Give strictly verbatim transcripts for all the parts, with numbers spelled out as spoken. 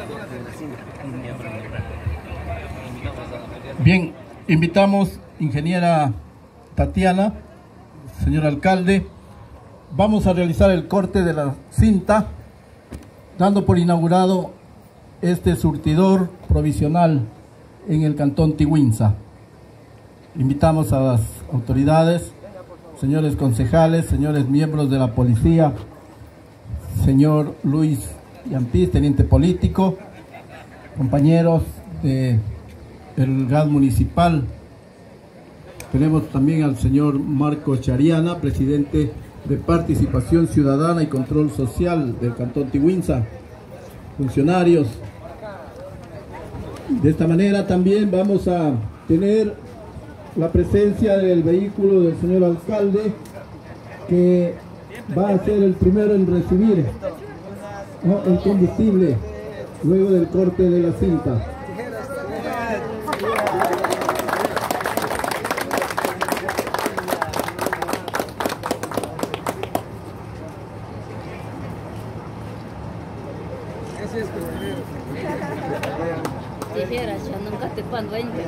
Bien, invitamos ingeniera Tatiana, señor alcalde. Vamos a realizar el corte de la cinta, dando por inaugurado este surtidor provisional en el cantón Tiguinza. Invitamos a las autoridades, señores concejales, señores miembros de la policía, señor Luis Yampiz, teniente político, compañeros del G A D municipal. Tenemos también al señor Marco Chariana, presidente de Participación Ciudadana y Control Social del cantón Tiguinza, funcionarios. De esta manera también vamos a tener la presencia del vehículo del señor alcalde, que va a ser el primero en recibir, ¿no?, el combustible luego del corte de la cinta. Dijeras, yo nunca te cuando veinte.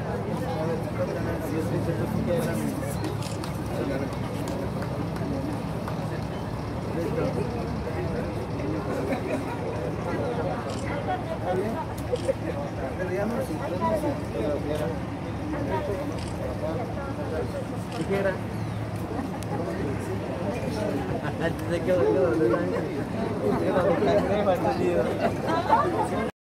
Dijera. Antes de que